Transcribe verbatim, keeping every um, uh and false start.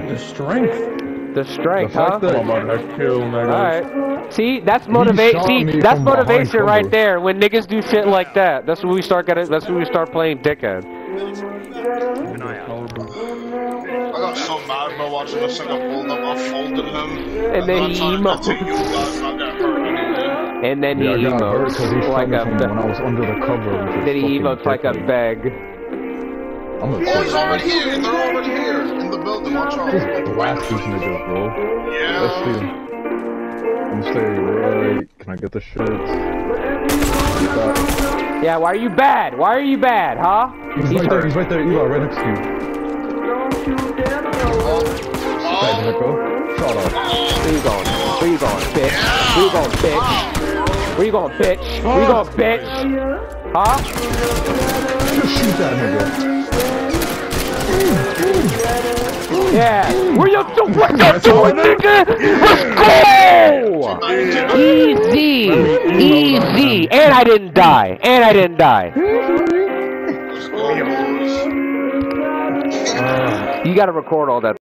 The strength. The strength, the huh? That I'm about to kill niggas. Alright. See, that's motivation. See, that's motivation right there. When niggas do shit like that, that's when we start getting. That's when we start playing dickhead. I got so mad bro watching this thing unfold up. I folded him. And, and then he emotes. And then he yeah, emotes he like a. When I was under the cover. Then he emotes like a beg. I'm oh, he's already here! They're already here! In the building, watch out! Just blast these niggas, bro. Yeah. Let's see them. I'm staying right. Can I get the shit? Yeah, why are you bad? Why are you bad, huh? He's, he's right there, he's right there, Eli, right next to you. Oh. Bad, Nico. Shut up. Where you going? Where you going, bitch? Where you going, bitch? Where you going, bitch? Where you going, bitch? Huh? Just shoot that nigga. Yeah. Where you do? What you doing, nigga? Let's go! Easy, easy, and I didn't die, and I didn't die. You gotta record all that.